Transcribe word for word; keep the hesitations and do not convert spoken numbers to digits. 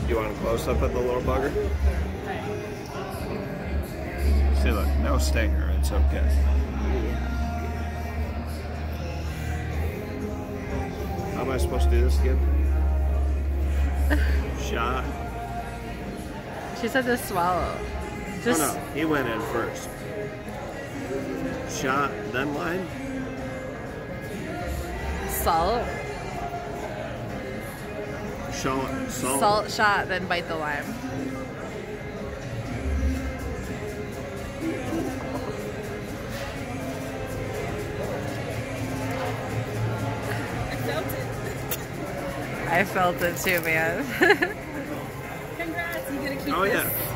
You want a close up of the little bugger? See, look, no stinger. It's okay. How am I supposed to do this again? Shot. She said to swallow. Just... Oh no, he went in first. Shot, then line. Salt. Salt, salt. Salt shot, then bite the lime. I felt it too, man. Congrats, you gonna keep oh, this? Yeah.